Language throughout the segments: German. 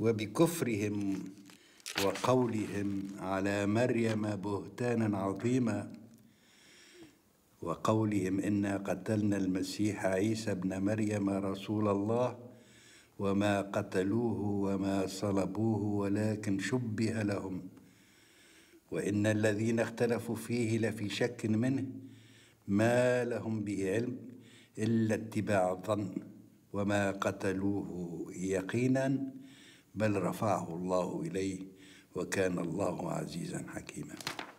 وبكفرهم وقولهم على مريم بهتانا عظيما وقولهم إنا قتلنا المسيح عيسى ابن مريم رسول الله وما قتلوه وما صلبوه ولكن شبه لهم وإن الذين اختلفوا فيه لفي شك منه ما لهم به علم إلا اتباع الظن وما قتلوه يقينا بل رفعه الله إليه وكان الله عزيزا حكيما.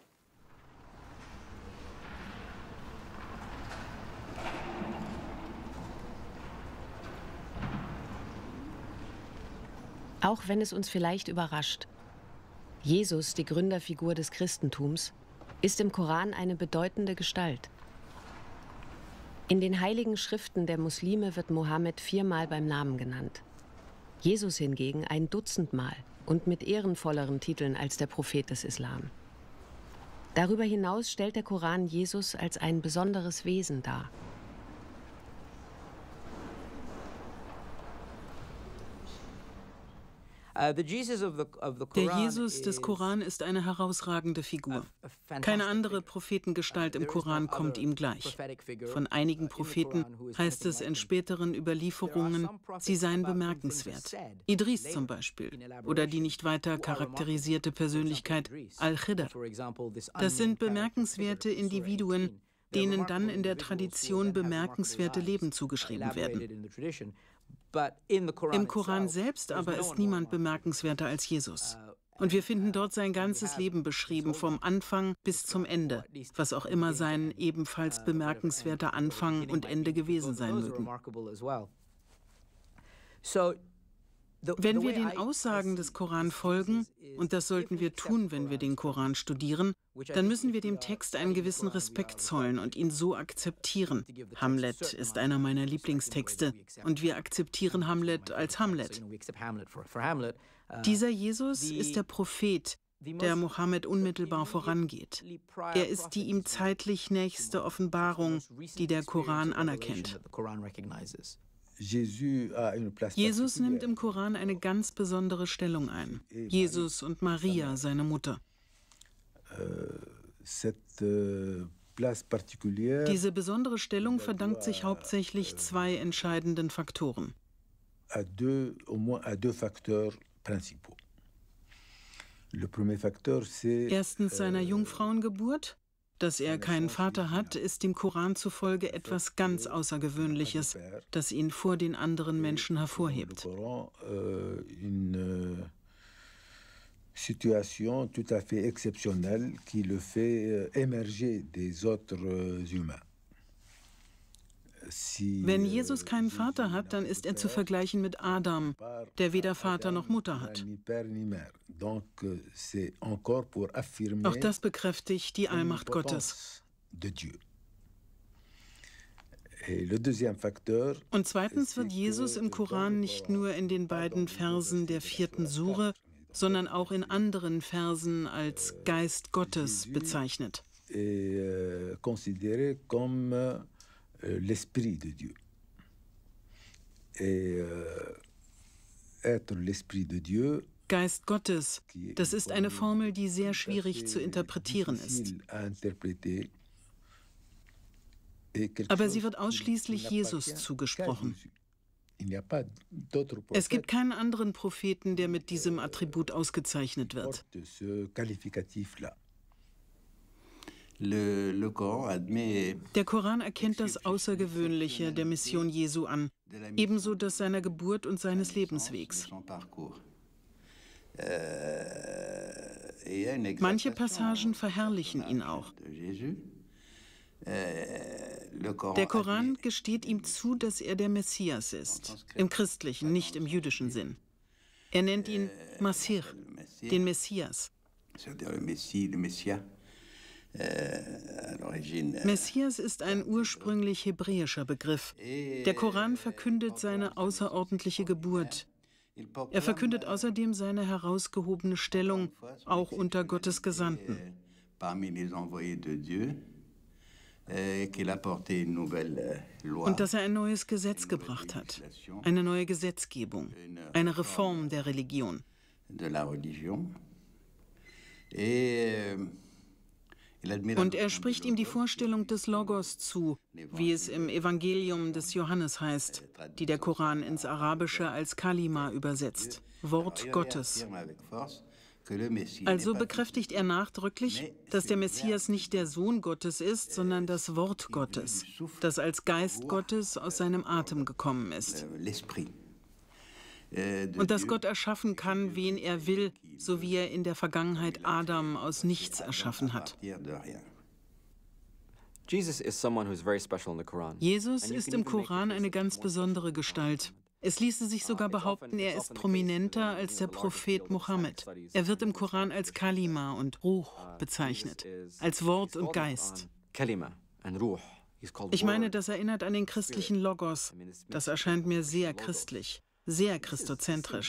Auch wenn es uns vielleicht überrascht, Jesus, die Gründerfigur des Christentums, ist im Koran eine bedeutende Gestalt. In den heiligen Schriften der Muslime wird Mohammed 4-mal beim Namen genannt. Jesus hingegen ein Dutzendmal und mit ehrenvolleren Titeln als der Prophet des Islam. Darüber hinaus stellt der Koran Jesus als ein besonderes Wesen dar. Der Jesus des Koran ist eine herausragende Figur. Keine andere Prophetengestalt im Koran kommt ihm gleich. Von einigen Propheten heißt es in späteren Überlieferungen, sie seien bemerkenswert. Idris zum Beispiel oder die nicht weiter charakterisierte Persönlichkeit Al-Khidr. Das sind bemerkenswerte Individuen, denen dann in der Tradition bemerkenswerte Leben zugeschrieben werden. Im Koran selbst aber ist niemand bemerkenswerter als Jesus. Und wir finden dort sein ganzes Leben beschrieben, vom Anfang bis zum Ende, was auch immer sein ebenfalls bemerkenswerter Anfang und Ende gewesen sein mögen. Wenn wir den Aussagen des Koran folgen, und das sollten wir tun, wenn wir den Koran studieren, dann müssen wir dem Text einen gewissen Respekt zollen und ihn so akzeptieren. Hamlet ist einer meiner Lieblingstexte und wir akzeptieren Hamlet als Hamlet. Dieser Jesus ist der Prophet, der Mohammed unmittelbar vorangeht. Er ist die ihm zeitlich nächste Offenbarung, die der Koran anerkennt. Jesus nimmt im Koran eine ganz besondere Stellung ein. Jesus und Maria, seine Mutter. Diese besondere Stellung verdankt sich hauptsächlich zwei entscheidenden Faktoren. Erstens seiner Jungfrauengeburt. Dass er keinen Vater hat, ist dem Koran zufolge etwas ganz Außergewöhnliches, das ihn vor den anderen Menschen hervorhebt. Situation tout à fait exceptionnelle qui le fait émerger des autres humains. Wenn Jesus keinen Vater hat, dann ist er zu vergleichen mit Adam, der weder Vater noch Mutter hat. Auch das bekräftigt die Allmacht Gottes. Und zweitens wird Jesus im Koran nicht nur in den beiden Versen der 4. Sure, sondern auch in anderen Versen als Geist Gottes bezeichnet. L'esprit de Dieu. Être l'esprit de Dieu. Geist Gottes, das ist eine Formel, die sehr schwierig zu interpretieren ist. Aber sie wird ausschließlich Jesus zugesprochen. Es gibt keinen anderen Propheten, der mit diesem Attribut ausgezeichnet wird. Der Koran erkennt das Außergewöhnliche der Mission Jesu an, ebenso das seiner Geburt und seines Lebenswegs. Manche Passagen verherrlichen ihn auch. Der Koran gesteht ihm zu, dass er der Messias ist, im christlichen, nicht im jüdischen Sinn. Er nennt ihn Masih, den Messias. Messias ist ein ursprünglich hebräischer Begriff. Der Koran verkündet seine außerordentliche Geburt. Er verkündet außerdem seine herausgehobene Stellung, auch unter Gottes Gesandten. Und dass er ein neues Gesetz gebracht hat, eine neue Gesetzgebung, eine Reform der Religion. Und er spricht ihm die Vorstellung des Logos zu, wie es im Evangelium des Johannes heißt, die der Koran ins Arabische als Kalima übersetzt, Wort Gottes. Also bekräftigt er nachdrücklich, dass der Messias nicht der Sohn Gottes ist, sondern das Wort Gottes, das als Geist Gottes aus seinem Atem gekommen ist. Und dass Gott erschaffen kann, wen er will, so wie er in der Vergangenheit Adam aus nichts erschaffen hat. Jesus ist im Koran eine ganz besondere Gestalt. Es ließe sich sogar behaupten, er ist prominenter als der Prophet Mohammed. Er wird im Koran als Kalima und Ruh bezeichnet, als Wort und Geist. Ich meine, das erinnert an den christlichen Logos. Das erscheint mir sehr christlich, sehr christozentrisch.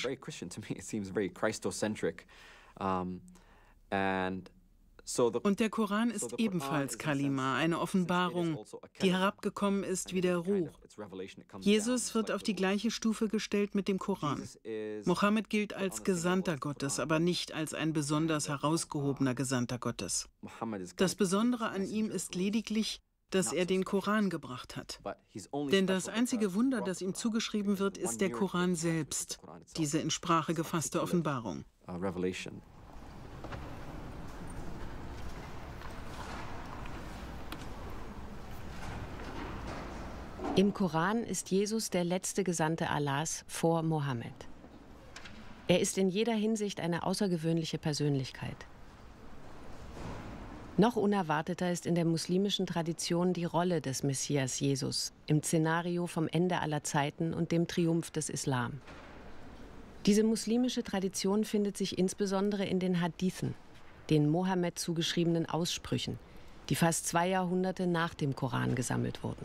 Und der Koran ist ebenfalls Kalima, eine Offenbarung, die herabgekommen ist wie der Ruh. Jesus wird auf die gleiche Stufe gestellt mit dem Koran. Mohammed gilt als Gesandter Gottes, aber nicht als ein besonders herausgehobener Gesandter Gottes. Das Besondere an ihm ist lediglich, dass er den Koran gebracht hat. Denn das einzige Wunder, das ihm zugeschrieben wird, ist der Koran selbst, diese in Sprache gefasste Offenbarung. Im Koran ist Jesus der letzte Gesandte Allahs vor Mohammed. Er ist in jeder Hinsicht eine außergewöhnliche Persönlichkeit. Noch unerwarteter ist in der muslimischen Tradition die Rolle des Messias Jesus im Szenario vom Ende aller Zeiten und dem Triumph des Islam. Diese muslimische Tradition findet sich insbesondere in den Hadithen, den Mohammed zugeschriebenen Aussprüchen, die fast 2 Jahrhunderte nach dem Koran gesammelt wurden.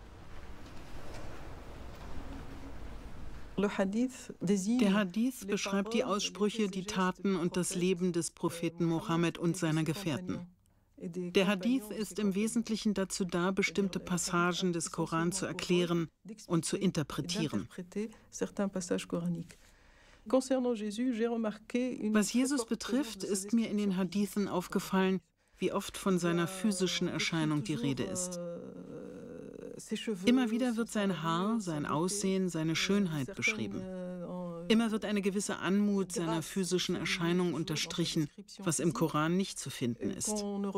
Der Hadith beschreibt die Aussprüche, die Taten und das Leben des Propheten Mohammed und seiner Gefährten. Der Hadith ist im Wesentlichen dazu da, bestimmte Passagen des Koran zu erklären und zu interpretieren. Was Jesus betrifft, ist mir in den Hadithen aufgefallen, wie oft von seiner physischen Erscheinung die Rede ist. Immer wieder wird sein Haar, sein Aussehen, seine Schönheit beschrieben. Immer wird eine gewisse Anmut seiner physischen Erscheinung unterstrichen, was im Koran nicht zu finden ist.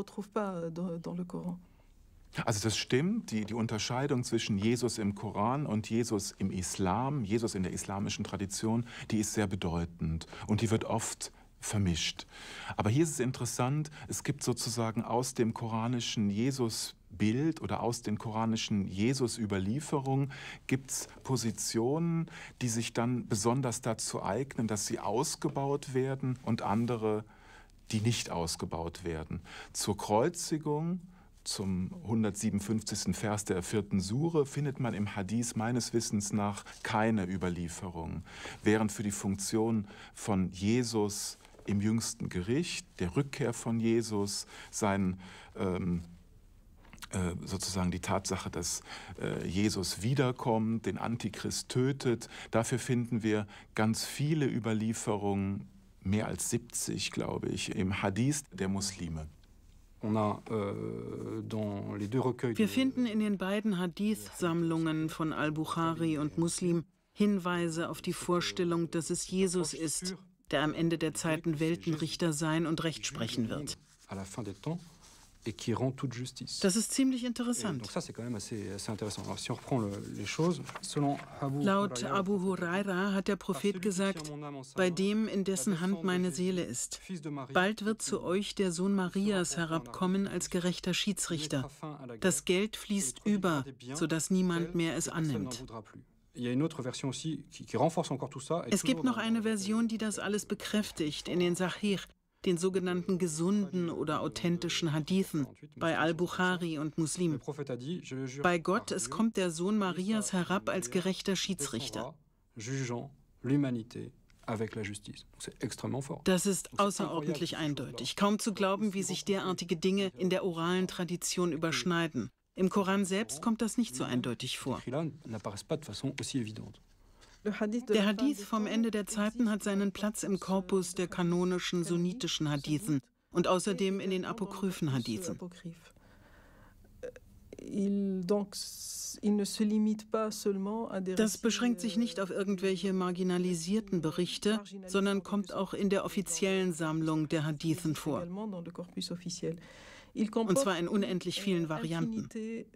Also das stimmt, die Unterscheidung zwischen Jesus im Koran und Jesus im Islam, Jesus in der islamischen Tradition, die ist sehr bedeutend und die wird oft vermischt. Aber hier ist es interessant, es gibt sozusagen aus dem koranischen Jesusbild oder aus den koranischen Jesus-Überlieferungen gibt es Positionen, die sich dann besonders dazu eignen, dass sie ausgebaut werden und andere, die nicht ausgebaut werden. Zur Kreuzigung, zum 157. Vers der 4. Sure, findet man im Hadith meines Wissens nach keine Überlieferung, während für die Funktion von Jesus im jüngsten Gericht, der Rückkehr von Jesus, sozusagen die Tatsache, dass Jesus wiederkommt, den Antichrist tötet, dafür finden wir ganz viele Überlieferungen, mehr als 70, glaube ich, im Hadith der Muslime. Wir finden in den beiden Hadith-Sammlungen von Al-Bukhari und Muslim Hinweise auf die Vorstellung, dass es Jesus ist, der am Ende der Zeiten Weltenrichter sein und Recht sprechen wird. Das ist ziemlich interessant. Laut Abu Huraira hat der Prophet gesagt, bei dem, in dessen Hand meine Seele ist. Bald wird zu euch der Sohn Marias herabkommen als gerechter Schiedsrichter. Das Geld fließt über, sodass niemand mehr es annimmt. Es gibt noch eine Version, die das alles bekräftigt, in den Sahih, den sogenannten gesunden oder authentischen Hadithen, bei Al-Bukhari und Muslim. Bei Gott, es kommt der Sohn Marias herab als gerechter Schiedsrichter. Das ist außerordentlich eindeutig. Kaum zu glauben, wie sich derartige Dinge in der oralen Tradition überschneiden. Im Koran selbst kommt das nicht so eindeutig vor. Der Hadith vom Ende der Zeiten hat seinen Platz im Korpus der kanonischen sunnitischen Hadithen und außerdem in den apokryphen Hadithen. Das beschränkt sich nicht auf irgendwelche marginalisierten Berichte, sondern kommt auch in der offiziellen Sammlung der Hadithen vor. Und zwar in unendlich vielen Varianten.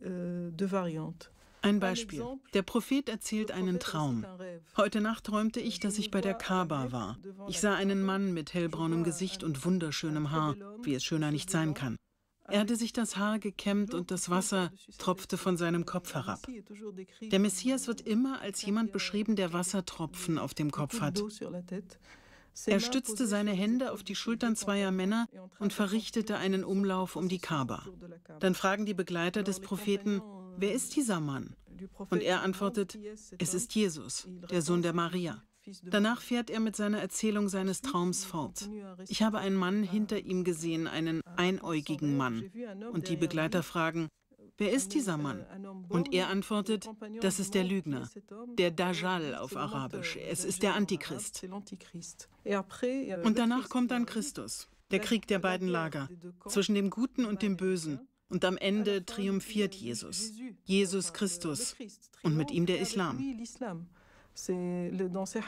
Ein Beispiel. Der Prophet erzählt einen Traum. Heute Nacht träumte ich, dass ich bei der Kaaba war. Ich sah einen Mann mit hellbraunem Gesicht und wunderschönem Haar, wie es schöner nicht sein kann. Er hatte sich das Haar gekämmt und das Wasser tropfte von seinem Kopf herab. Der Messias wird immer als jemand beschrieben, der Wassertropfen auf dem Kopf hat. Er stützte seine Hände auf die Schultern zweier Männer und verrichtete einen Umlauf um die Kaaba. Dann fragen die Begleiter des Propheten, wer ist dieser Mann? Und er antwortet, es ist Jesus, der Sohn der Maria. Danach fährt er mit seiner Erzählung seines Traums fort. Ich habe einen Mann hinter ihm gesehen, einen einäugigen Mann. Und die Begleiter fragen, wer ist dieser Mann? Und er antwortet, das ist der Lügner, der Dajjal auf Arabisch. Es ist der Antichrist. Und danach kommt dann Christus, der Krieg der beiden Lager, zwischen dem Guten und dem Bösen. Und am Ende triumphiert Jesus, Jesus Christus und mit ihm der Islam. In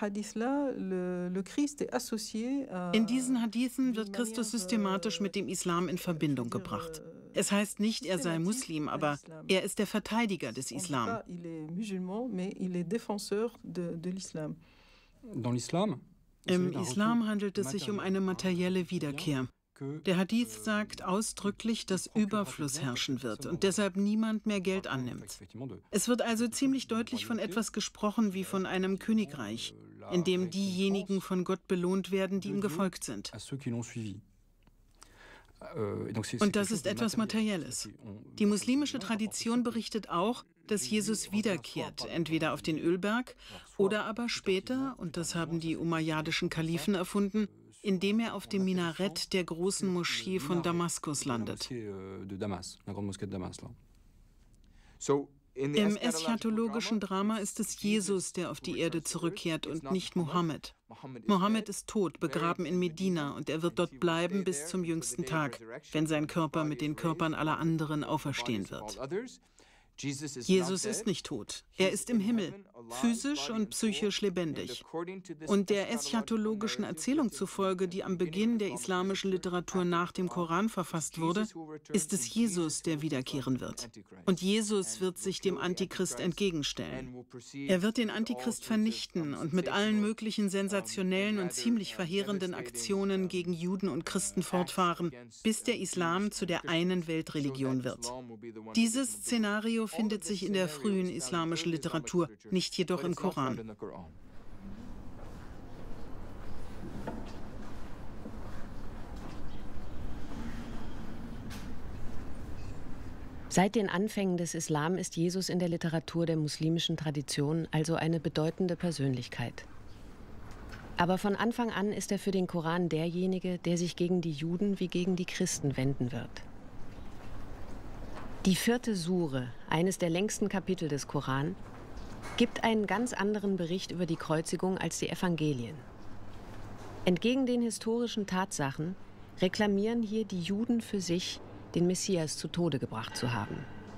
diesen Hadithen wird Christus systematisch mit dem Islam in Verbindung gebracht. Es heißt nicht, er sei Muslim, aber er ist der Verteidiger des Islam. Im Islam handelt es sich um eine materielle Wiederkehr. Der Hadith sagt ausdrücklich, dass Überfluss herrschen wird und deshalb niemand mehr Geld annimmt. Es wird also ziemlich deutlich von etwas gesprochen wie von einem Königreich, in dem diejenigen von Gott belohnt werden, die ihm gefolgt sind. Und das ist etwas Materielles. Die muslimische Tradition berichtet auch, dass Jesus wiederkehrt, entweder auf den Ölberg oder aber später, und das haben die umayyadischen Kalifen erfunden, indem er auf dem Minarett der großen Moschee von Damaskus landet. Im eschatologischen Drama ist es Jesus, der auf die Erde zurückkehrt und nicht Mohammed. Mohammed ist tot, begraben in Medina, und er wird dort bleiben bis zum jüngsten Tag, wenn sein Körper mit den Körpern aller anderen auferstehen wird. Jesus ist nicht tot. Er ist im Himmel, physisch und psychisch lebendig. Und der eschatologischen Erzählung zufolge, die am Beginn der islamischen Literatur nach dem Koran verfasst wurde, ist es Jesus, der wiederkehren wird. Und Jesus wird sich dem Antichrist entgegenstellen. Er wird den Antichrist vernichten und mit allen möglichen sensationellen und ziemlich verheerenden Aktionen gegen Juden und Christen fortfahren, bis der Islam zu der einen Weltreligion wird. Dieses Szenario findet sich in der frühen islamischen Literatur, nicht jedoch im Koran. Seit den Anfängen des Islam ist Jesus in der Literatur der muslimischen Tradition also eine bedeutende Persönlichkeit. Aber von Anfang an ist er für den Koran derjenige, der sich gegen die Juden wie gegen die Christen wenden wird. Die 4. Sure, eines der längsten Kapitel des Koran, gibt einen ganz anderen Bericht über die Kreuzigung als die Evangelien. Entgegen den historischen Tatsachen reklamieren hier die Juden für sich, den Messias zu Tode gebracht zu haben.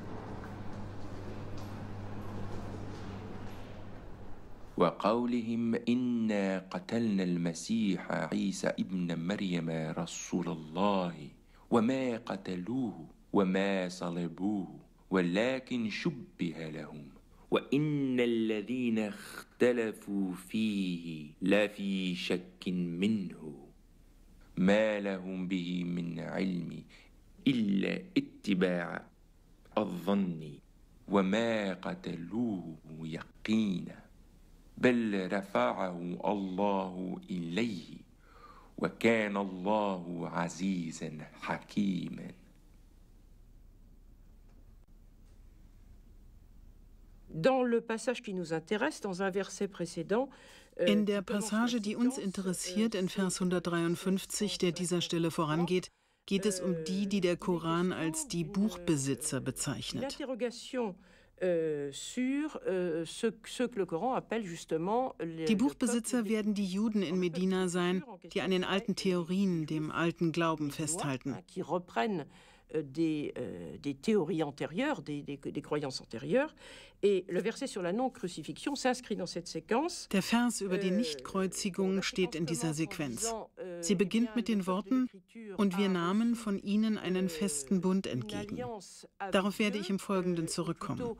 وقولهم إنا قتلنا المسيح عيسى ابن مريم رسول الله وما قتلوه وما صلبوه ولكن شبه لهم وإن الذين اختلفوا فيه لفي شك منه ما لهم به من علم إلا اتباع الظن وما قتلوه يقينا بل رفعه الله إليه وكان الله عزيزا حكيما. In der Passage, die uns interessiert, in Vers 153, der dieser Stelle vorangeht, geht es um die, die der Koran als die Buchbesitzer bezeichnet. Die Buchbesitzer werden die Juden in Medina sein, die an den alten Theorien, dem alten Glauben festhalten. Des théories antérieures, des croyances antérieures. Et le verset sur la non-crucifixion s'inscrit dans cette séquence. Der Vers über die Nichtkreuzigung steht in dieser Sequenz. Sie beginnt mit den Worten: Und wir nahmen von ihnen einen festen Bund entgegen. Darauf werde ich im Folgenden zurückkommen.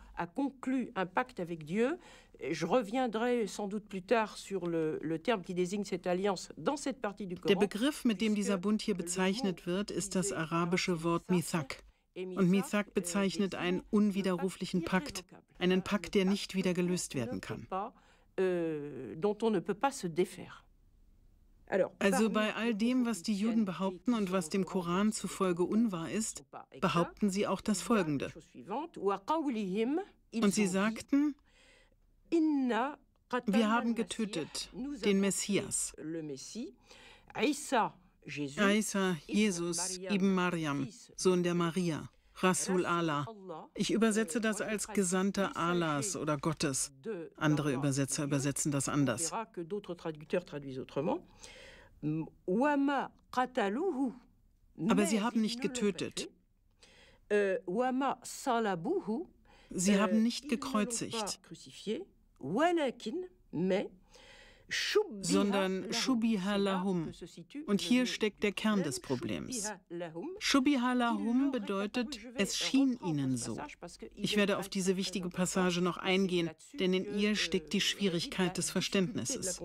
Je reviendrai sans doute plus tard sur le terme qui désigne cette alliance dans cette partie du Coran. Der Begriff, mit dem dieser Bund hier bezeichnet wird, ist das arabische Wort Mithaq. Und Mithaq bezeichnet einen unwiderruflichen Pakt, einen Pakt, der nicht wieder gelöst werden kann. Also bei all dem, was die Juden behaupten und was dem Koran zufolge unwahr ist, behaupten sie auch das Folgende. Und sie sagten: Wir haben getötet den Messias. Isa, Jesus, Ibn Maryam, Sohn der Maria, Rasul Allah. Ich übersetze das als Gesandter Allahs oder Gottes. Andere Übersetzer übersetzen das anders. Aber sie haben nicht getötet. Sie haben nicht gekreuzigt, sondern Shubbiha lahum. Und hier steckt der Kern des Problems. Shubbiha lahum bedeutet, es schien ihnen so. Ich werde auf diese wichtige Passage noch eingehen, denn in ihr steckt die Schwierigkeit des Verständnisses.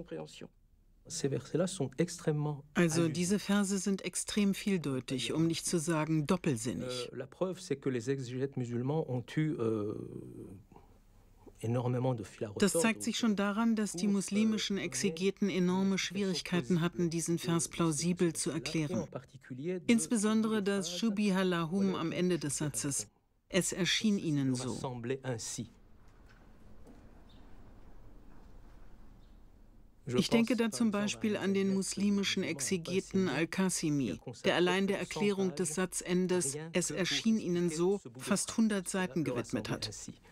Also diese Verse sind extrem vieldeutig, um nicht zu sagen doppelsinnig. Das zeigt sich schon daran, dass die muslimischen Exegeten enorme Schwierigkeiten hatten, diesen Vers plausibel zu erklären. Insbesondere das Shubbiha lahum am Ende des Satzes. Es erschien ihnen so. Ich denke da zum Beispiel an den muslimischen Exegeten Al-Qasimi, der allein der Erklärung des Satzendes "Es erschien ihnen so" fast 100 Seiten gewidmet hat.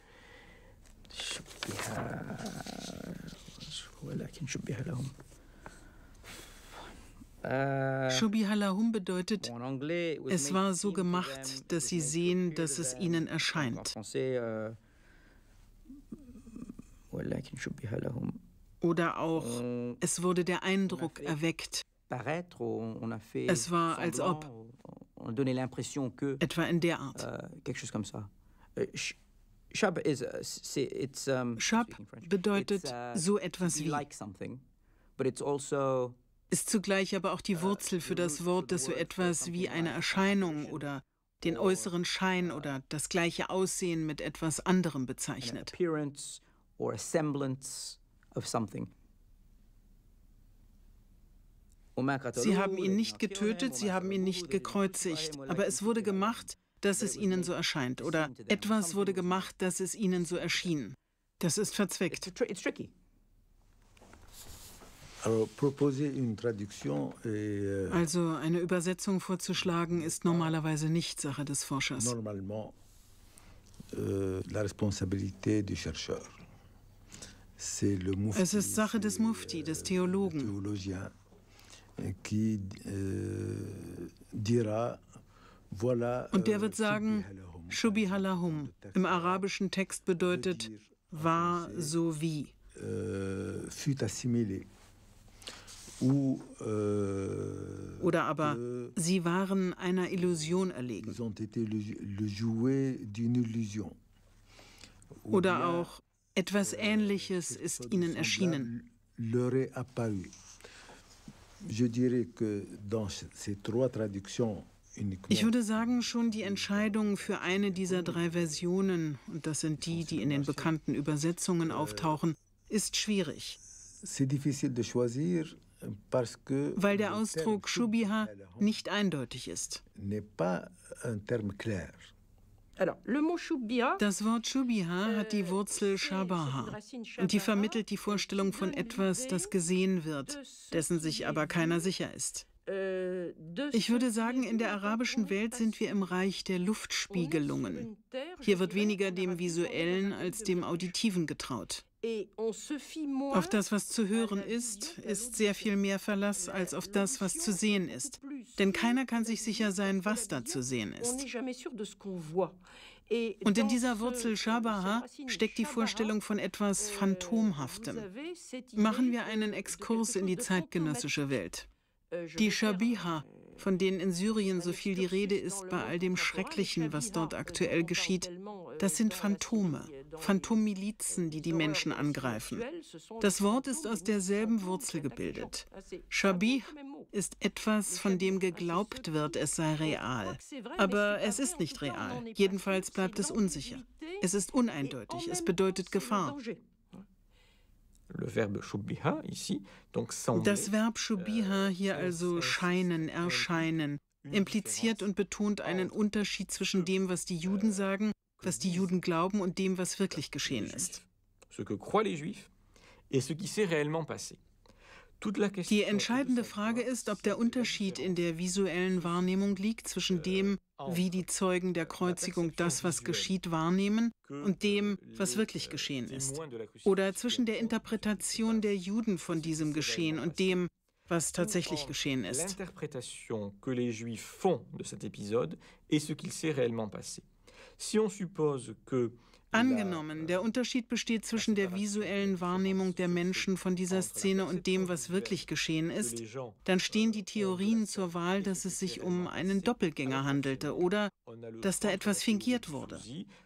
Shubbiha lahum bedeutet, es war so gemacht, dass sie sehen, dass es ihnen erscheint. Oder auch, es wurde der Eindruck erweckt. Es war, als ob. Etwa in der Art. Shab bedeutet so etwas wie. Ist zugleich aber auch die Wurzel für das Wort, das so etwas wie eine Erscheinung oder den äußeren Schein oder das gleiche Aussehen mit etwas anderem bezeichnet. Sie haben ihn nicht getötet, sie haben ihn nicht gekreuzigt, aber es wurde gemacht, dass es ihnen so erscheint. Oder etwas wurde gemacht, dass es ihnen so erschien. Das ist verzwickt. Also eine Übersetzung vorzuschlagen, ist normalerweise nicht Sache des Forschers. Es ist Sache des Mufti, des Theologen. Und der wird sagen, Shubbiha lahum im arabischen Text bedeutet, war so wie. Oder aber, sie waren einer Illusion erlegen. Oder auch, etwas Ähnliches ist ihnen erschienen. Ich würde sagen, schon die Entscheidung für eine dieser 3 Versionen, und das sind die, die in den bekannten Übersetzungen auftauchen, ist schwierig. Weil der Ausdruck Shubbiha nicht eindeutig ist. Das Wort Shubbiha hat die Wurzel Shabaha und die vermittelt die Vorstellung von etwas, das gesehen wird, dessen sich aber keiner sicher ist. Ich würde sagen, in der arabischen Welt sind wir im Reich der Luftspiegelungen. Hier wird weniger dem Visuellen als dem Auditiven getraut. Auf das, was zu hören ist sehr viel mehr Verlass als auf das, was zu sehen ist. Denn keiner kann sich sicher sein, was da zu sehen ist. Und in dieser Wurzel Shabaha steckt die Vorstellung von etwas Phantomhaftem. Machen wir einen Exkurs in die zeitgenössische Welt. Die Shabiha, von denen in Syrien so viel die Rede ist bei all dem Schrecklichen, was dort aktuell geschieht, das sind Phantome, Phantommilizen, die die Menschen angreifen. Das Wort ist aus derselben Wurzel gebildet. Shabih ist etwas, von dem geglaubt wird, es sei real. Aber es ist nicht real. Jedenfalls bleibt es unsicher. Es ist uneindeutig. Es bedeutet Gefahr. Das Verb Shubiha hier also scheinen, erscheinen, impliziert und betont einen Unterschied zwischen dem, was die Juden sagen, was die Juden glauben und dem, was wirklich geschehen ist. Die entscheidende Frage ist, ob der Unterschied in der visuellen Wahrnehmung liegt zwischen dem, wie die Zeugen der Kreuzigung das, was geschieht, wahrnehmen und dem, was wirklich geschehen ist. Oder zwischen der Interpretation der Juden von diesem Geschehen und dem, was tatsächlich geschehen ist. Angenommen, der Unterschied besteht zwischen der visuellen Wahrnehmung der Menschen von dieser Szene und dem, was wirklich geschehen ist, dann stehen die Theorien zur Wahl, dass es sich um einen Doppelgänger handelte oder dass da etwas fingiert wurde.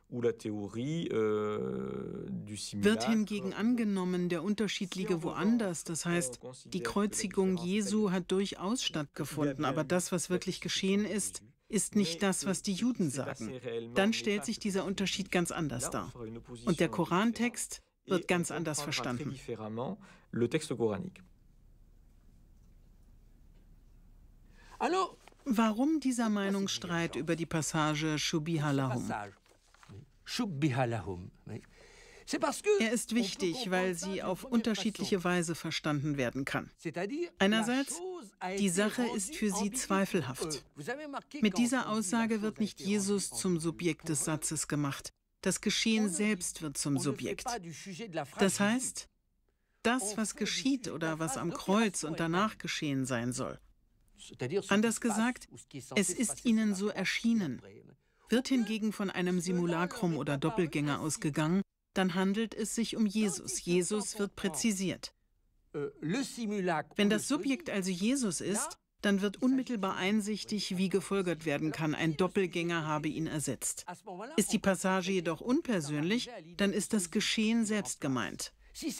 Wird hingegen angenommen, der Unterschied liege woanders, das heißt, die Kreuzigung Jesu hat durchaus stattgefunden, aber das, was wirklich geschehen ist nicht das, was die Juden sagen. Dann stellt sich dieser Unterschied ganz anders dar. Und der Korantext wird ganz anders verstanden. Warum dieser Meinungsstreit über die Passage Shubiha lahum? Er ist wichtig, weil sie auf unterschiedliche Weise verstanden werden kann. Einerseits, die Sache ist für sie zweifelhaft. Mit dieser Aussage wird nicht Jesus zum Subjekt des Satzes gemacht. Das Geschehen selbst wird zum Subjekt. Das heißt, das, was geschieht oder was am Kreuz und danach geschehen sein soll. Anders gesagt, es ist ihnen so erschienen. Wird hingegen von einem Simulacrum oder Doppelgänger ausgegangen, dann handelt es sich um Jesus. Jesus wird präzisiert. Wenn das Subjekt also Jesus ist, dann wird unmittelbar einsichtig, wie gefolgert werden kann, ein Doppelgänger habe ihn ersetzt. Ist die Passage jedoch unpersönlich, dann ist das Geschehen selbst gemeint.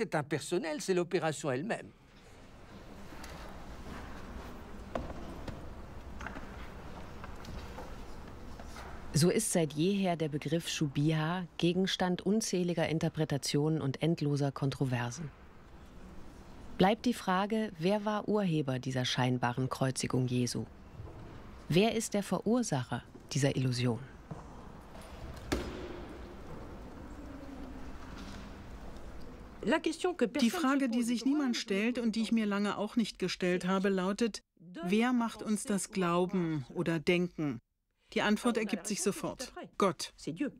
So ist seit jeher der Begriff Shubiha Gegenstand unzähliger Interpretationen und endloser Kontroversen. Bleibt die Frage, wer war Urheber dieser scheinbaren Kreuzigung Jesu? Wer ist der Verursacher dieser Illusion? Die Frage, die sich niemand stellt und die ich mir lange auch nicht gestellt habe, lautet, wer macht uns das Glauben oder Denken? Die Antwort ergibt sich sofort. Gott.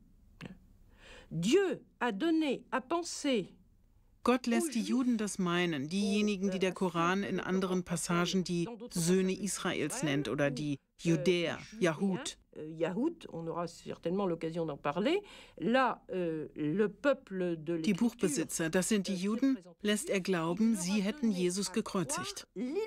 Gott lässt die Juden das meinen, diejenigen, die der Koran in anderen Passagen die Söhne Israels nennt oder die Judäer, Yahud. Die Buchbesitzer, das sind die Juden, lässt er glauben, sie hätten Jesus gekreuzigt.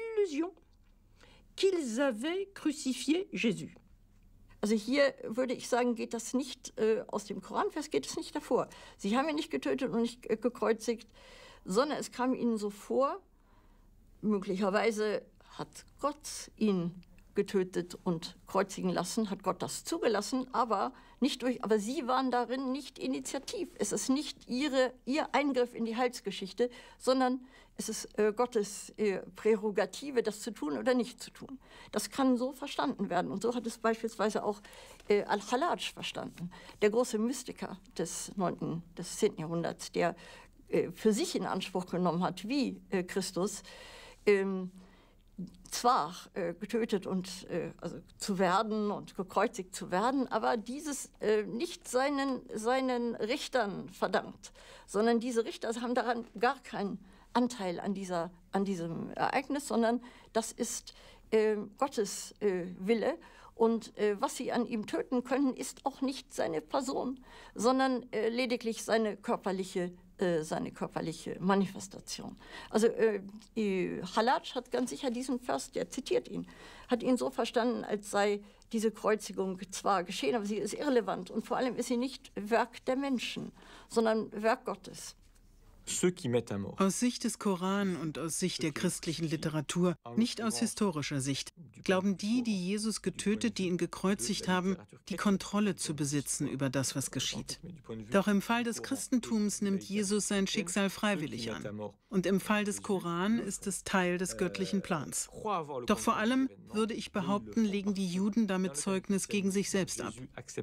Also hier würde ich sagen, geht das nicht aus dem Koranvers, geht es nicht davor. Sie haben ihn nicht getötet und nicht gekreuzigt, sondern es kam ihnen so vor, möglicherweise hat Gott ihn getötet und kreuzigen lassen, hat Gott das zugelassen, aber sie waren darin nicht initiativ. Es ist nicht ihr Eingriff in die Heilsgeschichte, sondern es ist Gottes Prärogative, das zu tun oder nicht zu tun. Das kann so verstanden werden. Und so hat es beispielsweise auch Al-Hallaj verstanden, der große Mystiker des 10. Jahrhunderts, der für sich in Anspruch genommen hat, wie Christus, zwar getötet und also zu werden und gekreuzigt zu werden, aber dieses nicht seinen Richtern verdankt, sondern diese Richter haben daran gar keinen Anteil an diesem Ereignis, sondern das ist Gottes Wille. Und was sie an ihm töten können, ist auch nicht seine Person, sondern lediglich seine körperliche Manifestation. Also Halatsch hat ganz sicher diesen Vers, der zitiert ihn, hat ihn so verstanden, als sei diese Kreuzigung zwar geschehen, aber sie ist irrelevant und vor allem ist sie nicht Werk der Menschen, sondern Werk Gottes. Aus Sicht des Koran und aus Sicht der christlichen Literatur, nicht aus historischer Sicht, glauben die Jesus getötet, die ihn gekreuzigt haben, die Kontrolle zu besitzen über das, was geschieht. Doch im Fall des Christentums nimmt Jesus sein Schicksal freiwillig an. Und im Fall des Koran ist es Teil des göttlichen Plans. Doch vor allem, würde ich behaupten, legen die Juden damit Zeugnis gegen sich selbst ab.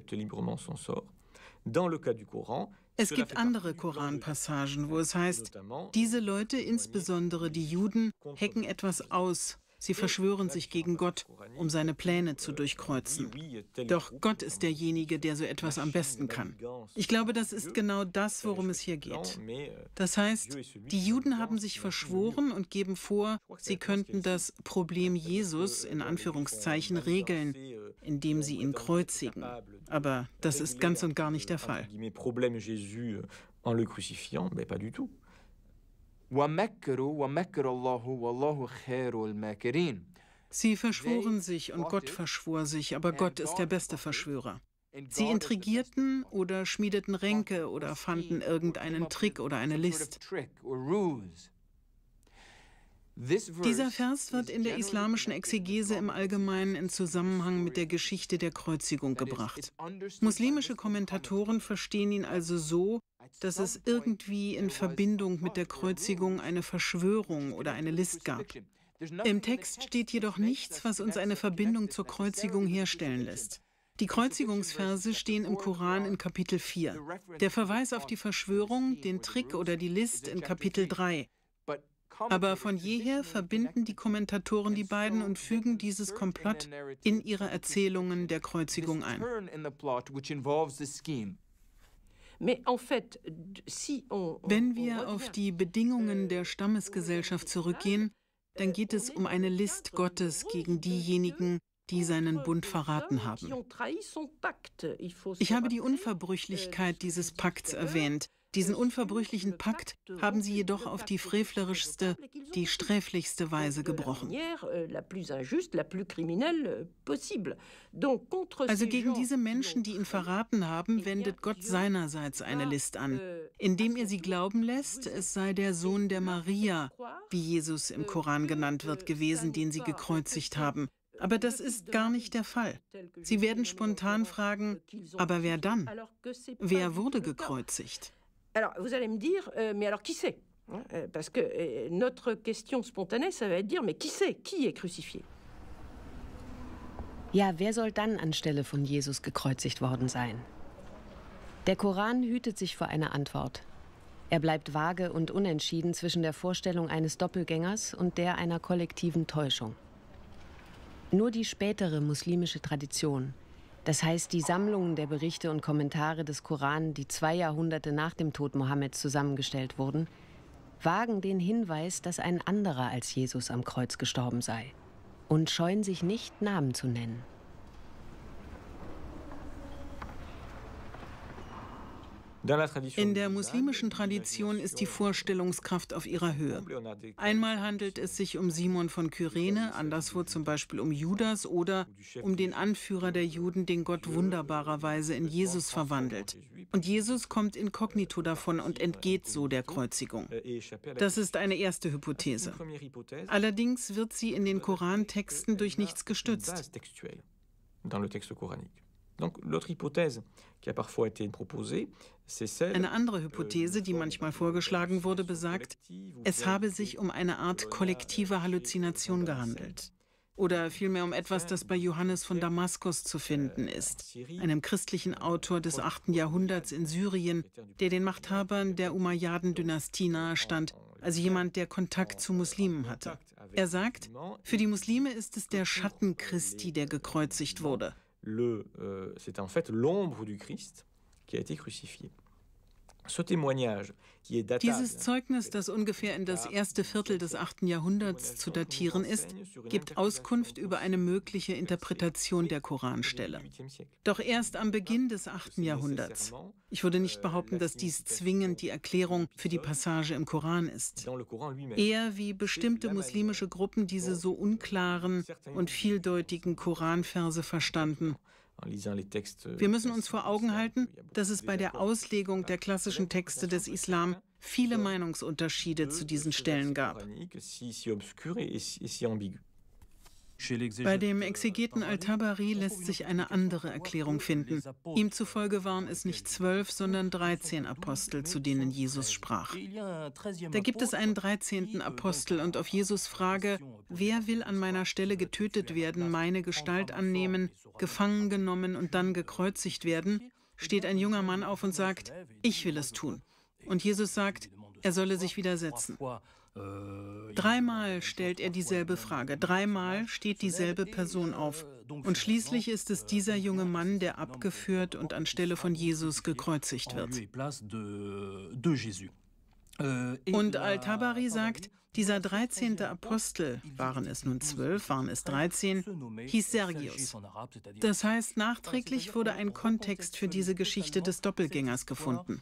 Es gibt andere Koranpassagen, wo es heißt, diese Leute, insbesondere die Juden, hecken etwas aus. Sie verschwören sich gegen Gott, um seine Pläne zu durchkreuzen. Doch Gott ist derjenige, der so etwas am besten kann. Ich glaube, das ist genau das, worum es hier geht. Das heißt, die Juden haben sich verschworen und geben vor, sie könnten das Problem Jesus, in Anführungszeichen, regeln, indem sie ihn kreuzigen. Aber das ist ganz und gar nicht der Fall. Sie verschworen sich und Gott verschwor sich, aber Gott ist der beste Verschwörer. Sie intrigierten oder schmiedeten Ränke oder fanden irgendeinen Trick oder eine List. Dieser Vers wird in der islamischen Exegese im Allgemeinen in Zusammenhang mit der Geschichte der Kreuzigung gebracht. Muslimische Kommentatoren verstehen ihn also so, dass es irgendwie in Verbindung mit der Kreuzigung eine Verschwörung oder eine List gab. Im Text steht jedoch nichts, was uns eine Verbindung zur Kreuzigung herstellen lässt. Die Kreuzigungsverse stehen im Koran in Kapitel 4. Der Verweis auf die Verschwörung, den Trick oder die List in Kapitel 3. Aber von jeher verbinden die Kommentatoren die beiden und fügen dieses Komplott in ihre Erzählungen der Kreuzigung ein. Wenn wir auf die Bedingungen der Stammesgesellschaft zurückgehen, dann geht es um eine List Gottes gegen diejenigen, die seinen Bund verraten haben. Ich habe die Unverbrüchlichkeit dieses Pakts erwähnt. Diesen unverbrüchlichen Pakt haben sie jedoch auf die frevlerischste, die sträflichste Weise gebrochen. Also gegen diese Menschen, die ihn verraten haben, wendet Gott seinerseits eine List an, indem er sie glauben lässt, es sei der Sohn der Maria, wie Jesus im Koran genannt wird, gewesen, den sie gekreuzigt haben. Aber das ist gar nicht der Fall. Sie werden spontan fragen, aber wer dann? Wer wurde gekreuzigt? Alors, vous allez me dire, mais alors qui c'est? Parce que notre question spontanée, ça va être dire, mais qui c'est? Qui est crucifié? Ja, wer soll dann anstelle von Jesus gekreuzigt worden sein? Der Koran hütet sich vor einer Antwort. Er bleibt vage und unentschieden zwischen der Vorstellung eines Doppelgängers und der einer kollektiven Täuschung. Nur die spätere muslimische Tradition, das heißt die Sammlungen der Berichte und Kommentare des Koran, die 2 Jahrhunderte nach dem Tod Mohammeds zusammengestellt wurden, wagen den Hinweis, dass ein anderer als Jesus am Kreuz gestorben sei und scheuen sich nicht, Namen zu nennen. In der muslimischen Tradition ist die Vorstellungskraft auf ihrer Höhe. Einmal handelt es sich um Simon von Kyrene, anderswo zum Beispiel um Judas oder um den Anführer der Juden, den Gott wunderbarerweise in Jesus verwandelt. Und Jesus kommt inkognito davon und entgeht so der Kreuzigung. Das ist eine erste Hypothese. Allerdings wird sie in den Korantexten durch nichts gestützt. Eine andere Hypothese, die manchmal vorgeschlagen wurde, besagt, es habe sich um eine Art kollektive Halluzination gehandelt. Oder vielmehr um etwas, das bei Johannes von Damaskus zu finden ist, einem christlichen Autor des 8. Jahrhunderts in Syrien, der den Machthabern der Umayyaden-Dynastie nahestand also jemand, der Kontakt zu Muslimen hatte. Er sagt, für die Muslime ist es der Schatten Christi, der gekreuzigt wurde. C'est en fait l'ombre du Christ qui a été crucifié. Dieses Zeugnis, das ungefähr in das erste Viertel des 8. Jahrhunderts zu datieren ist, gibt Auskunft über eine mögliche Interpretation der Koranstelle. Doch erst am Beginn des 8. Jahrhunderts. Ich würde nicht behaupten, dass dies zwingend die Erklärung für die Passage im Koran ist. Eher wie bestimmte muslimische Gruppen diese so unklaren und vieldeutigen Koranverse verstanden. Wir müssen uns vor Augen halten, dass es bei der Auslegung der klassischen Texte des Islam viele Meinungsunterschiede zu diesen Stellen gab. Bei dem Exegeten Al-Tabari lässt sich eine andere Erklärung finden. Ihm zufolge waren es nicht 12, sondern 13 Apostel, zu denen Jesus sprach. Da gibt es einen 13. Apostel und auf Jesus' Frage, wer will an meiner Stelle getötet werden, meine Gestalt annehmen, gefangen genommen und dann gekreuzigt werden, steht ein junger Mann auf und sagt, ich will es tun. Und Jesus sagt, er solle sich widersetzen. 3-mal stellt er dieselbe Frage, 3-mal steht dieselbe Person auf. Und schließlich ist es dieser junge Mann, der abgeführt und anstelle von Jesus gekreuzigt wird. Und Al-Tabari sagt, dieser 13. Apostel, waren es nun 12, waren es 13, hieß Sergius. Das heißt, nachträglich wurde ein Kontext für diese Geschichte des Doppelgängers gefunden.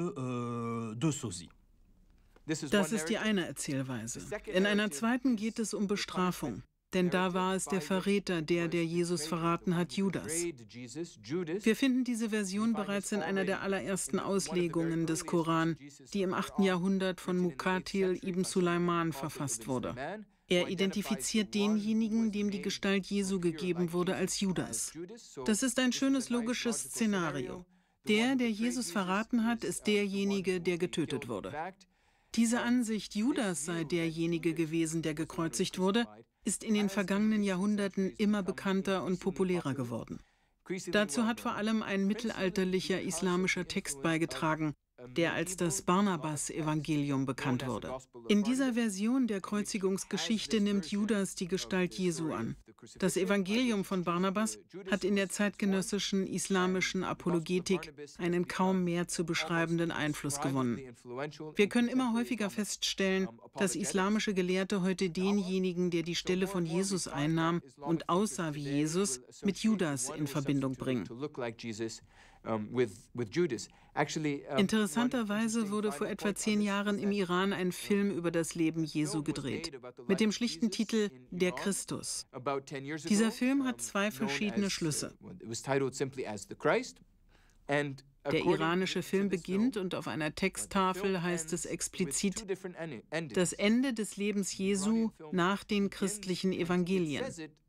Das ist die eine Erzählweise. In einer zweiten geht es um Bestrafung. Denn da war es der Verräter, der Jesus verraten hat, Judas. Wir finden diese Version bereits in einer der allerersten Auslegungen des Koran, die im 8. Jahrhundert von Muqatil ibn Sulaiman verfasst wurde. Er identifiziert denjenigen, dem die Gestalt Jesu gegeben wurde, als Judas. Das ist ein schönes logisches Szenario. Der Jesus verraten hat, ist derjenige, der getötet wurde. Diese Ansicht, Judas sei derjenige gewesen, der gekreuzigt wurde, ist in den vergangenen Jahrhunderten immer bekannter und populärer geworden. Dazu hat vor allem ein mittelalterlicher islamischer Text beigetragen, der als das Barnabas-Evangelium bekannt wurde. In dieser Version der Kreuzigungsgeschichte nimmt Judas die Gestalt Jesu an. Das Evangelium von Barnabas hat in der zeitgenössischen islamischen Apologetik einen kaum mehr zu beschreibenden Einfluss gewonnen. Wir können immer häufiger feststellen, dass islamische Gelehrte heute denjenigen, der die Stelle von Jesus einnahm und aussah wie Jesus, mit Judas in Verbindung bringen. Interessanterweise wurde vor etwa 10 Jahren im Iran ein Film über das Leben Jesu gedreht, mit dem schlichten Titel Der Christus. Dieser Film hat 2 verschiedene Schlüsse. Der iranische Film beginnt und auf einer Texttafel heißt es explizit, das Ende des Lebens Jesu nach den christlichen Evangelien.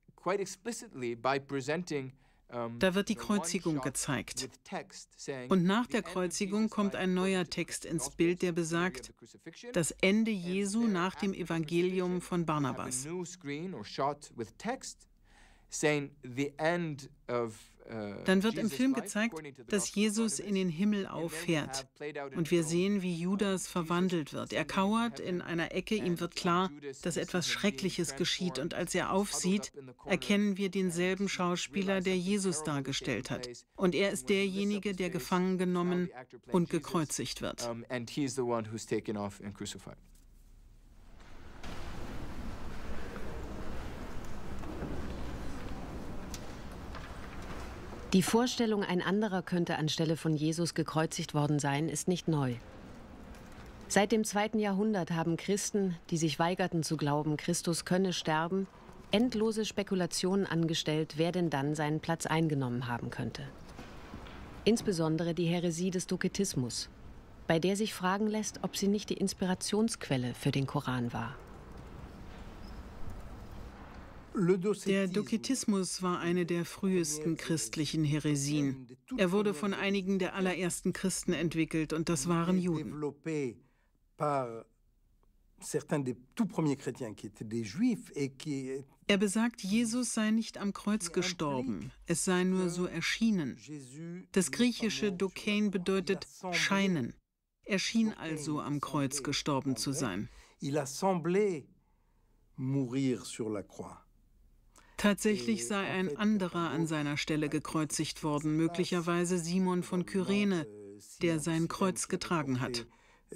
Da wird die Kreuzigung gezeigt. Und nach der Kreuzigung kommt ein neuer Text ins Bild, der besagt, das Ende Jesu nach dem Evangelium von Barnabas. Dann wird im Film gezeigt, dass Jesus in den Himmel auffährt. Und wir sehen, wie Judas verwandelt wird. Er kauert in einer Ecke, ihm wird klar, dass etwas Schreckliches geschieht. Und als er aufsieht, erkennen wir denselben Schauspieler, der Jesus dargestellt hat. Und er ist derjenige, der gefangen genommen und gekreuzigt wird. Die Vorstellung, ein anderer könnte anstelle von Jesus gekreuzigt worden sein, ist nicht neu. Seit dem 2. Jahrhundert haben Christen, die sich weigerten zu glauben, Christus könne sterben, endlose Spekulationen angestellt, wer denn dann seinen Platz eingenommen haben könnte. Insbesondere die Häresie des Doketismus, bei der sich fragen lässt, ob sie nicht die Inspirationsquelle für den Koran war. Der Doketismus war eine der frühesten christlichen Häresien. Er wurde von einigen der allerersten Christen entwickelt und das waren Juden. Er besagt, Jesus sei nicht am Kreuz gestorben, es sei nur so erschienen. Das griechische Dokein bedeutet scheinen. Er schien also am Kreuz gestorben zu sein. Tatsächlich sei ein anderer an seiner Stelle gekreuzigt worden, möglicherweise Simon von Kyrene, der sein Kreuz getragen hat.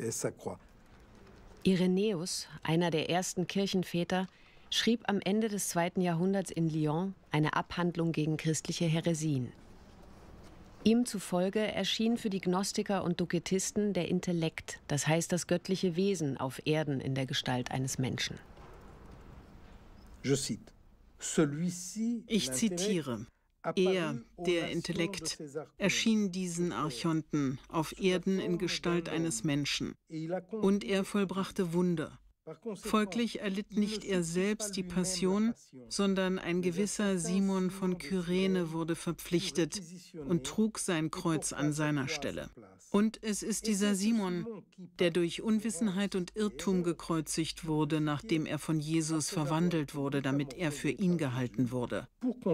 Irenäus, einer der ersten Kirchenväter, schrieb am Ende des 2. Jahrhunderts in Lyon eine Abhandlung gegen christliche Häresien. Ihm zufolge erschien für die Gnostiker und Doketisten der Intellekt, das heißt das göttliche Wesen, auf Erden in der Gestalt eines Menschen. Ich zitiere: Er, der Intellekt, erschien diesen Archonten auf Erden in Gestalt eines Menschen, und er vollbrachte Wunder. Folglich erlitt nicht er selbst die Passion, sondern ein gewisser Simon von Kyrene wurde verpflichtet und trug sein Kreuz an seiner Stelle. Und es ist dieser Simon, der durch Unwissenheit und Irrtum gekreuzigt wurde, nachdem er von Jesus verwandelt wurde, damit er für ihn gehalten wurde.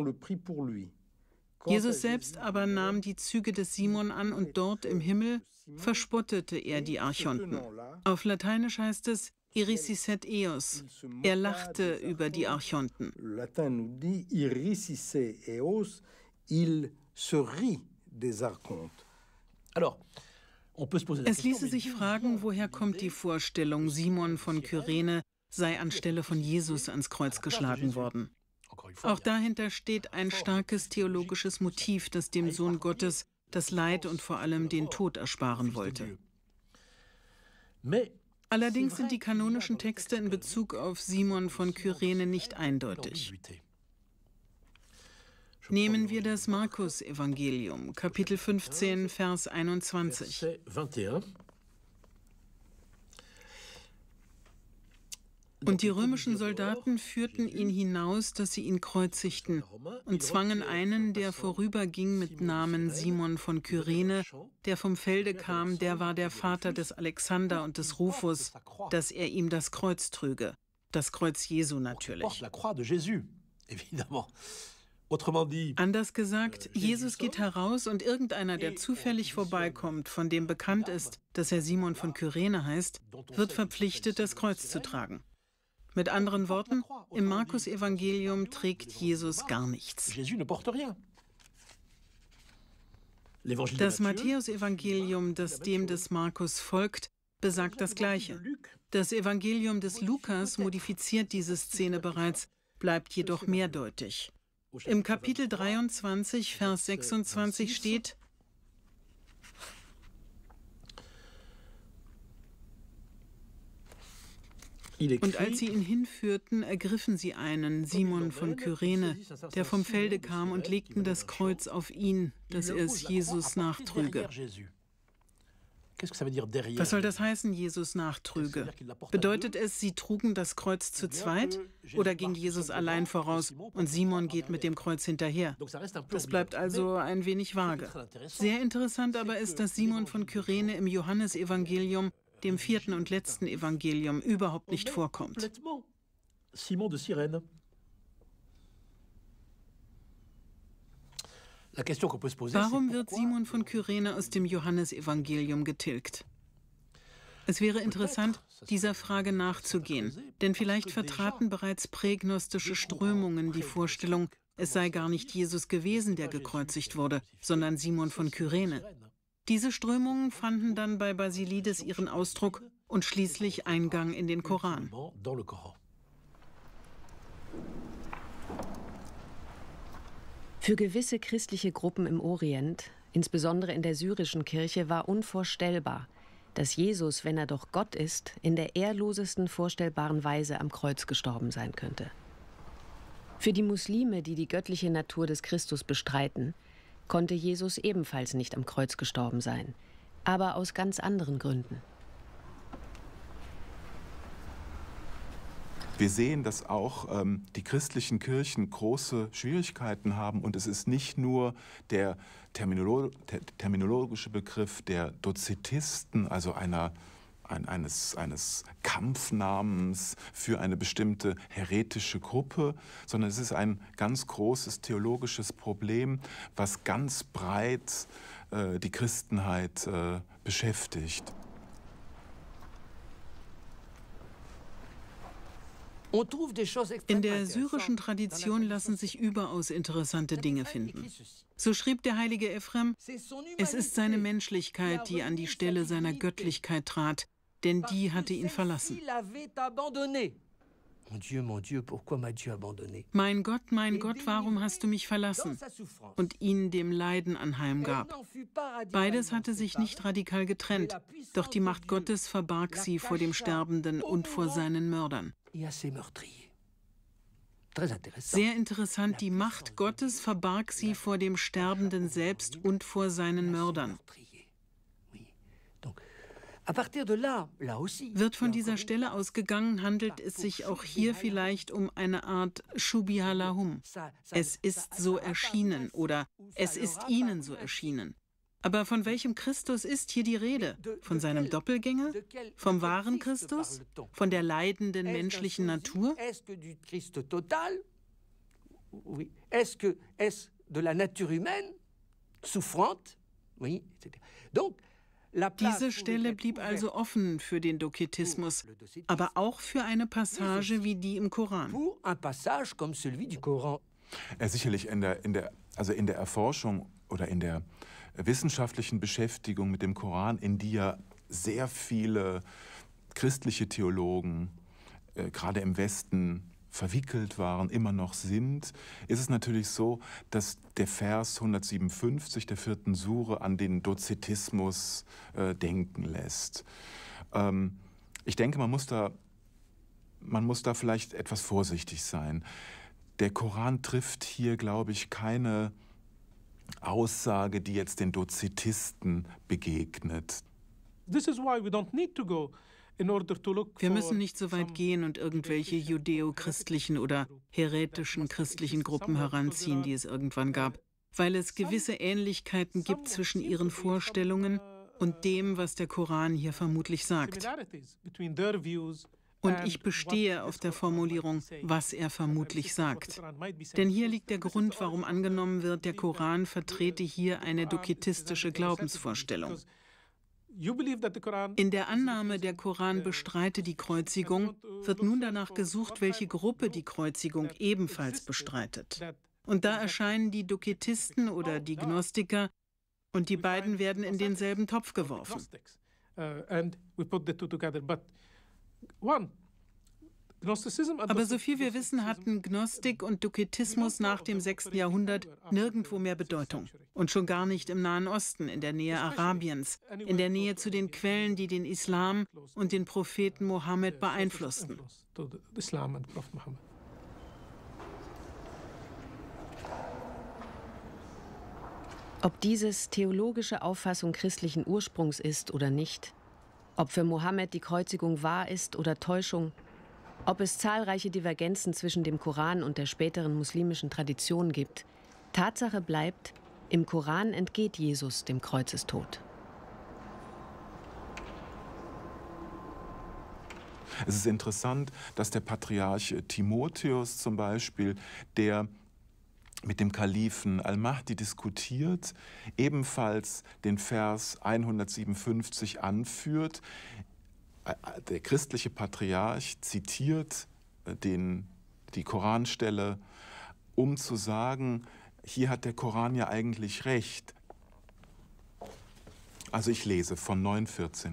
Jesus selbst aber nahm die Züge des Simon an und dort im Himmel verspottete er die Archonten. Auf Lateinisch heißt es Irisicet eos. Er lachte über die Archonten. Es ließe sich fragen, woher kommt die Vorstellung, Simon von Kyrene sei anstelle von Jesus ans Kreuz geschlagen worden. Auch dahinter steht ein starkes theologisches Motiv, das dem Sohn Gottes das Leid und vor allem den Tod ersparen wollte. Allerdings sind die kanonischen Texte in Bezug auf Simon von Kyrene nicht eindeutig. Nehmen wir das Markus-Evangelium, Kapitel 15, Vers 21. Und die römischen Soldaten führten ihn hinaus, dass sie ihn kreuzigten, und zwangen einen, der vorüberging mit Namen Simon von Kyrene, der vom Felde kam, der war der Vater des Alexander und des Rufus, dass er ihm das Kreuz trüge. Das Kreuz Jesu natürlich. Anders gesagt, Jesus geht heraus und irgendeiner, der zufällig vorbeikommt, von dem bekannt ist, dass er Simon von Kyrene heißt, wird verpflichtet, das Kreuz zu tragen. Mit anderen Worten, im Markus-Evangelium trägt Jesus gar nichts. Das Matthäus-Evangelium, das dem des Markus folgt, besagt das Gleiche. Das Evangelium des Lukas modifiziert diese Szene bereits, bleibt jedoch mehrdeutig. Im Kapitel 23, Vers 26 steht: Und als sie ihn hinführten, ergriffen sie einen, Simon von Kyrene, der vom Felde kam, und legten das Kreuz auf ihn, dass er es Jesus nachtrüge. Was soll das heißen, Jesus nachtrüge? Bedeutet es, sie trugen das Kreuz zu zweit, oder ging Jesus allein voraus und Simon geht mit dem Kreuz hinterher? Das bleibt also ein wenig vage. Sehr interessant aber ist, dass Simon von Kyrene im Johannesevangelium, dem 4. und letzten Evangelium, überhaupt nicht vorkommt. Warum wird Simon von Kyrene aus dem Johannesevangelium getilgt? Es wäre interessant, dieser Frage nachzugehen, denn vielleicht vertraten bereits prägnostische Strömungen die Vorstellung, es sei gar nicht Jesus gewesen, der gekreuzigt wurde, sondern Simon von Kyrene. Diese Strömungen fanden dann bei Basilides ihren Ausdruck und schließlich Eingang in den Koran. Für gewisse christliche Gruppen im Orient, insbesondere in der syrischen Kirche, war unvorstellbar, dass Jesus, wenn er doch Gott ist, in der ehrlosesten vorstellbaren Weise am Kreuz gestorben sein könnte. Für die Muslime, die die göttliche Natur des Christus bestreiten, konnte Jesus ebenfalls nicht am Kreuz gestorben sein, aber aus ganz anderen Gründen. Wir sehen, dass auch die christlichen Kirchen große Schwierigkeiten haben, und es ist nicht nur der terminologische Begriff der Dozetisten, also eines Kampfnamens für eine bestimmte häretische Gruppe, sondern es ist ein ganz großes theologisches Problem, was ganz breit die Christenheit beschäftigt. In der syrischen Tradition lassen sich überaus interessante Dinge finden. So schrieb der heilige Ephrem, es ist seine Menschlichkeit, die an die Stelle seiner Göttlichkeit trat, denn die hatte ihn verlassen. Mein Gott, warum hast du mich verlassen? Und ihn dem Leiden anheimgab. Beides hatte sich nicht radikal getrennt, doch die Macht Gottes verbarg sie vor dem Sterbenden und vor seinen Mördern. Sehr interessant, die Macht Gottes verbarg sie vor dem Sterbenden selbst und vor seinen Mördern. Wird von dieser Stelle ausgegangen, handelt es sich auch hier vielleicht um eine Art Shubiha lahum. Es ist so erschienen oder es ist ihnen so erschienen. Aber von welchem Christus ist hier die Rede? Von seinem Doppelgänger? Vom wahren Christus? Von der leidenden menschlichen Natur? Diese Stelle blieb also offen für den Doketismus, aber auch für eine Passage wie die im Koran. Sicherlich in der Erforschung oder in der wissenschaftlichen Beschäftigung mit dem Koran, in die ja sehr viele christliche Theologen, gerade im Westen, verwickelt waren, immer noch sind, ist es natürlich so, dass der Vers 157 der 4. Sure an den Dozetismus denken lässt. Ich denke, man muss da vielleicht etwas vorsichtig sein. Der Koran trifft hier, glaube ich, keine Aussage, die jetzt den Dozetisten begegnet. Wir müssen nicht so weit gehen und irgendwelche judäo-christlichen oder häretischen christlichen Gruppen heranziehen, die es irgendwann gab, weil es gewisse Ähnlichkeiten gibt zwischen ihren Vorstellungen und dem, was der Koran hier vermutlich sagt. Und ich bestehe auf der Formulierung, was er vermutlich sagt. Denn hier liegt der Grund, warum angenommen wird, der Koran vertrete hier eine doketistische Glaubensvorstellung. In der Annahme, der Koran bestreite die Kreuzigung, wird nun danach gesucht, welche Gruppe die Kreuzigung ebenfalls bestreitet. Und da erscheinen die Doketisten oder die Gnostiker, und die beiden werden in denselben Topf geworfen. Aber soviel wir wissen, hatten Gnostik und Doketismus nach dem 6. Jahrhundert nirgendwo mehr Bedeutung. Und schon gar nicht im Nahen Osten, in der Nähe Arabiens, in der Nähe zu den Quellen, die den Islam und den Propheten Mohammed beeinflussten. Ob dieses theologische Auffassung christlichen Ursprungs ist oder nicht, ob für Mohammed die Kreuzigung wahr ist oder Täuschung, ob es zahlreiche Divergenzen zwischen dem Koran und der späteren muslimischen Tradition gibt, Tatsache bleibt, im Koran entgeht Jesus dem Kreuzestod. Es ist interessant, dass der Patriarch Timotheus zum Beispiel, der mit dem Kalifen Al-Mahdi diskutiert, ebenfalls den Vers 157 anführt. Der christliche Patriarch zitiert die Koranstelle, um zu sagen, hier hat der Koran ja eigentlich recht. Also ich lese von 9,14.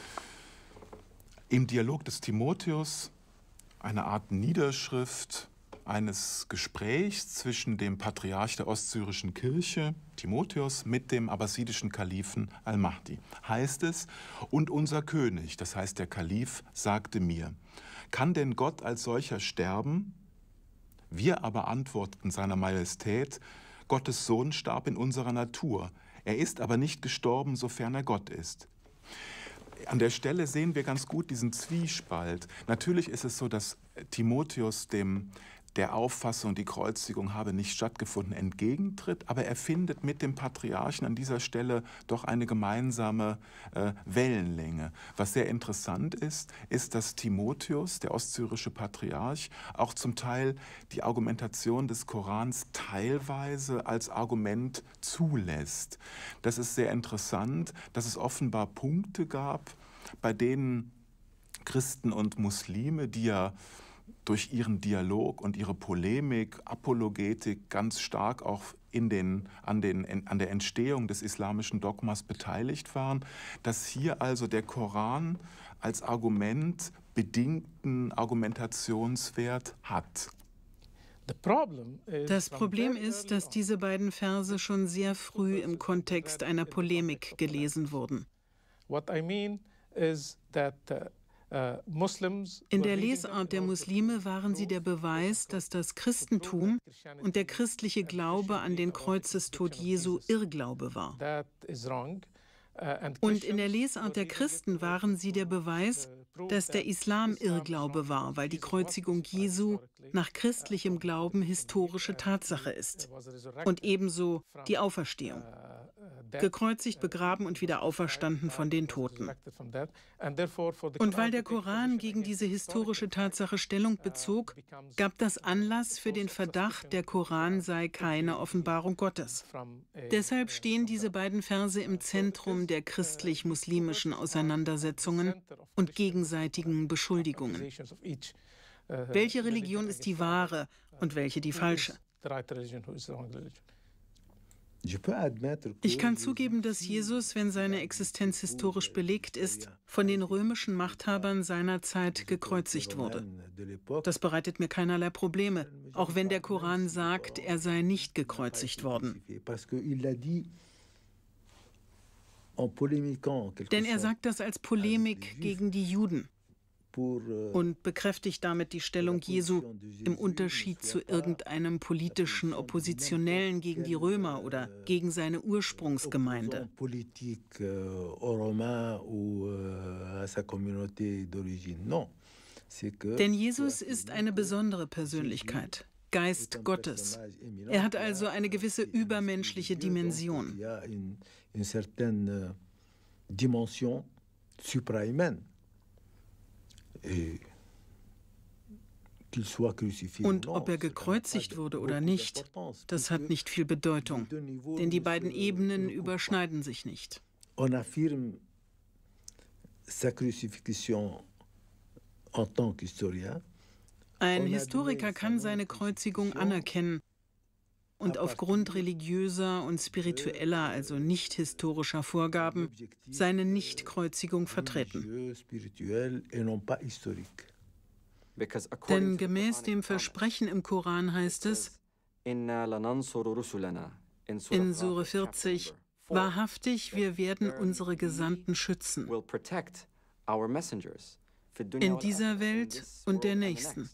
Im Dialog des Timotheus, eine Art Niederschrift eines Gesprächs zwischen dem Patriarch der Ostsyrischen Kirche, Timotheus, mit dem abbasidischen Kalifen Al-Mahdi, heißt es, und unser König, das heißt der Kalif, sagte mir, kann denn Gott als solcher sterben? Wir aber antworteten seiner Majestät, Gottes Sohn starb in unserer Natur, er ist aber nicht gestorben, sofern er Gott ist. An der Stelle sehen wir ganz gut diesen Zwiespalt. Natürlich ist es so, dass Timotheus der Auffassung, die Kreuzigung habe nicht stattgefunden, entgegentritt, aber er findet mit dem Patriarchen an dieser Stelle doch eine gemeinsame Wellenlänge. Was sehr interessant ist, dass Timotheus, der ostsyrische Patriarch, auch zum Teil die Argumentation des Korans teilweise als Argument zulässt. Das ist sehr interessant, dass es offenbar Punkte gab, bei denen Christen und Muslime, die ja durch ihren Dialog und ihre Polemik, Apologetik ganz stark auch an der Entstehung des islamischen Dogmas beteiligt waren, dass hier also der Koran als Argument bedingten Argumentationswert hat. Das Problem ist, dass diese beiden Verse schon sehr früh im Kontext einer Polemik gelesen wurden. In der Lesart der Muslime waren sie der Beweis, dass das Christentum und der christliche Glaube an den Kreuzestod Jesu Irrglaube war. Und in der Lesart der Christen waren sie der Beweis, dass der Islam Irrglaube war, weil die Kreuzigung Jesu nach christlichem Glauben historische Tatsache ist. Und ebenso die Auferstehung. Gekreuzigt, begraben und wieder auferstanden von den Toten. Und weil der Koran gegen diese historische Tatsache Stellung bezog, gab das Anlass für den Verdacht, der Koran sei keine Offenbarung Gottes. Deshalb stehen diese beiden Verse im Zentrum der christlich-muslimischen Auseinandersetzungen und gegenseitigen Beschuldigungen. Welche Religion ist die wahre und welche die falsche? Ich kann zugeben, dass Jesus, wenn seine Existenz historisch belegt ist, von den römischen Machthabern seiner Zeit gekreuzigt wurde. Das bereitet mir keinerlei Probleme, auch wenn der Koran sagt, er sei nicht gekreuzigt worden. Denn er sagt das als Polemik gegen die Juden und bekräftigt damit die Stellung Jesu im Unterschied zu irgendeinem politischen Oppositionellen gegen die Römer oder gegen seine Ursprungsgemeinde. Denn Jesus ist eine besondere Persönlichkeit, Geist Gottes. Er hat also eine gewisse übermenschliche Dimension. Und ob er gekreuzigt wurde oder nicht, das hat nicht viel Bedeutung, denn die beiden Ebenen überschneiden sich nicht. Ein Historiker kann seine Kreuzigung anerkennen und aufgrund religiöser und spiritueller, also nicht historischer Vorgaben, seine Nichtkreuzigung vertreten. Denn gemäß dem Versprechen im Koran heißt es in Sure 40, wahrhaftig, wir werden unsere Gesandten schützen, in dieser Welt und der nächsten.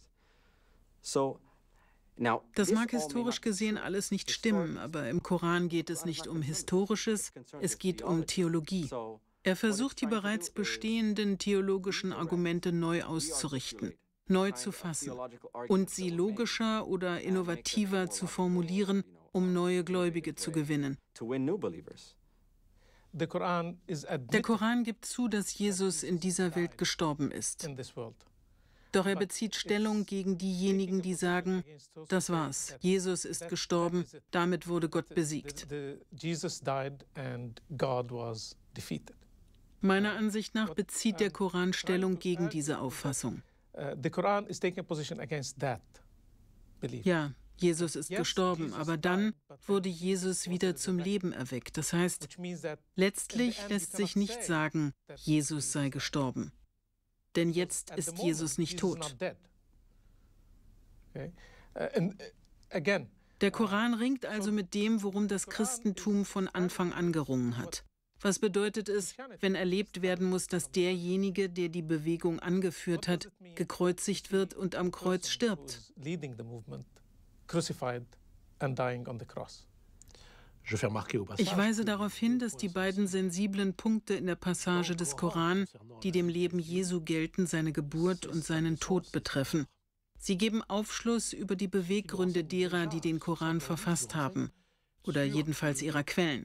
Das mag historisch gesehen alles nicht stimmen, aber im Koran geht es nicht um Historisches, es geht um Theologie. Er versucht, die bereits bestehenden theologischen Argumente neu auszurichten, neu zu fassen und sie logischer oder innovativer zu formulieren, um neue Gläubige zu gewinnen. Der Koran gibt zu, dass Jesus in dieser Welt gestorben ist. Doch er bezieht Stellung gegen diejenigen, die sagen, das war's, Jesus ist gestorben, damit wurde Gott besiegt. Meiner Ansicht nach bezieht der Koran Stellung gegen diese Auffassung. Ja, Jesus ist gestorben, aber dann wurde Jesus wieder zum Leben erweckt. Das heißt, letztlich lässt sich nicht sagen, Jesus sei gestorben. Denn jetzt ist Jesus nicht tot. Der Koran ringt also mit dem, worum das Christentum von Anfang an gerungen hat. Was bedeutet es, wenn erlebt werden muss, dass derjenige, der die Bewegung angeführt hat, gekreuzigt wird und am Kreuz stirbt? Ich weise darauf hin, dass die beiden sensiblen Punkte in der Passage des Koran, die dem Leben Jesu gelten, seine Geburt und seinen Tod betreffen. Sie geben Aufschluss über die Beweggründe derer, die den Koran verfasst haben, oder jedenfalls ihrer Quellen.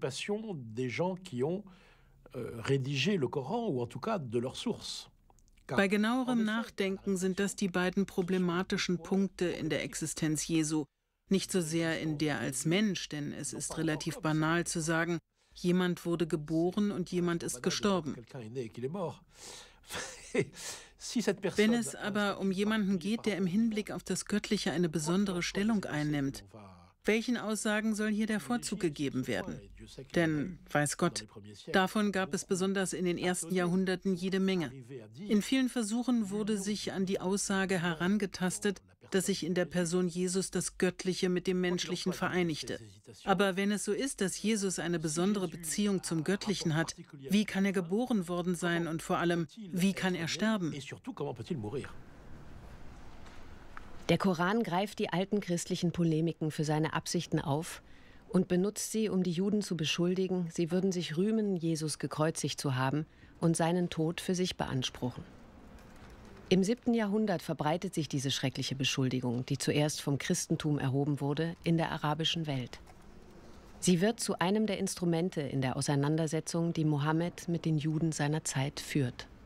Bei genauerem Nachdenken sind das die beiden problematischen Punkte in der Existenz Jesu. Nicht so sehr in der als Mensch, denn es ist relativ banal zu sagen, jemand wurde geboren und jemand ist gestorben. Wenn es aber um jemanden geht, der im Hinblick auf das Göttliche eine besondere Stellung einnimmt, welchen Aussagen soll hier der Vorzug gegeben werden? Denn, weiß Gott, davon gab es besonders in den ersten Jahrhunderten jede Menge. In vielen Versuchen wurde sich an die Aussage herangetastet, dass sich in der Person Jesus das Göttliche mit dem Menschlichen vereinigte. Aber wenn es so ist, dass Jesus eine besondere Beziehung zum Göttlichen hat, wie kann er geboren worden sein und vor allem, wie kann er sterben? Der Koran greift die alten christlichen Polemiken für seine Absichten auf und benutzt sie, um die Juden zu beschuldigen, sie würden sich rühmen, Jesus gekreuzigt zu haben und seinen Tod für sich beanspruchen. Im 7. Jahrhundert verbreitet sich diese schreckliche Beschuldigung, die zuerst vom Christentum erhoben wurde, in der arabischen Welt. Sie wird zu einem der Instrumente in der Auseinandersetzung, die Mohammed mit den Juden seiner Zeit führt.